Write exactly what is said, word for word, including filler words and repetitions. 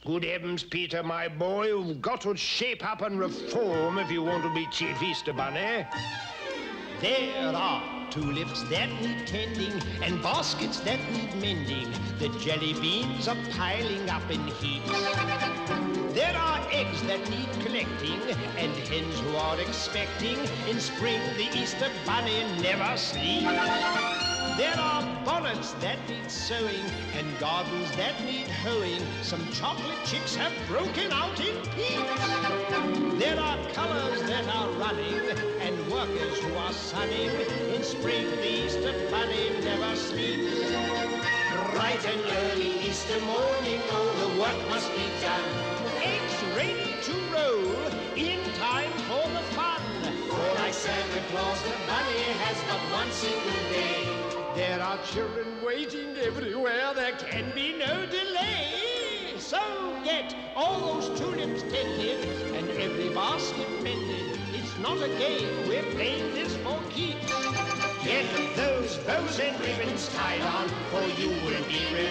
Good heavens, Peter, my boy, you've got to shape up and reform if you want to be Chief Easter Bunny. There are tulips that need tending and baskets that need mending. The jelly beans are piling up in heaps. There are eggs that need collecting and hens who are expecting in spring the Easter Bunny never sleeps. There are bonnets that need sewing and gardens that need hoeing. Some chocolate chicks have broken out in peeps. There are colors that are running and workers who are sunning. In spring the Easter Bunny never sleeps. Bright and early Easter morning, oh, the work must be done. Eggs ready to roll in time for the fun. For like Santa Claus, the bunny has but one single day. There are children waiting everywhere, there can be no delay. So get all those tulips tended and every basket mended. It's not a game, we're playing this for keeps. Get those bows and ribbons tied on, for you will be